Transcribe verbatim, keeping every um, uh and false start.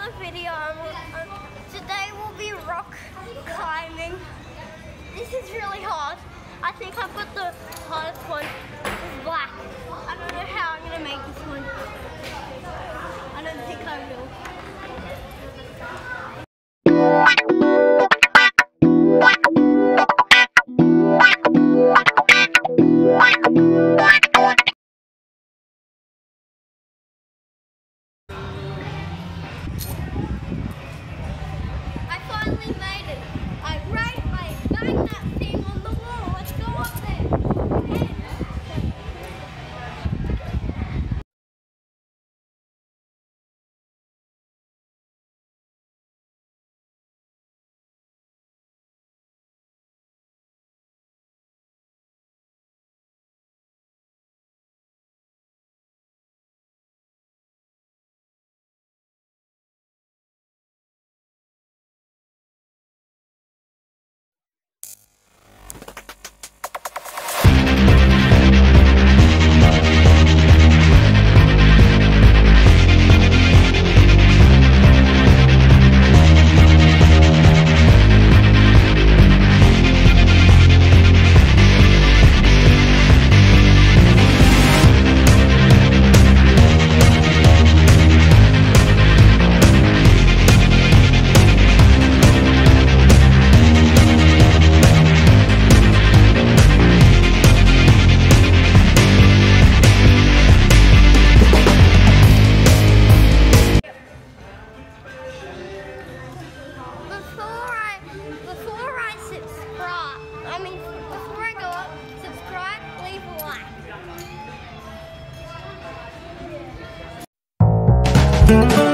another video. Um, um, today will be rock climbing. This is really hard. I think I've got the hardest one. It's black. I don't know how I'm gonna make this one. I don't think I will. I finally made it. I right, I banged that thing on the wall. Let's go up there. And I mean, before I go up, subscribe, leave a like.